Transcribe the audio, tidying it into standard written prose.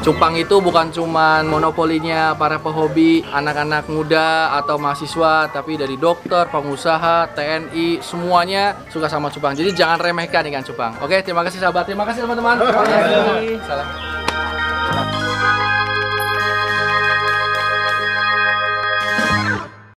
Cupang itu bukan cuman monopolinya para pehobi, anak-anak muda atau mahasiswa, tapi dari dokter, pengusaha, TNI, semuanya suka sama cupang. Jadi jangan remehkan ikan cupang. Oke, terima kasih sahabat, terima kasih teman-teman. Salam.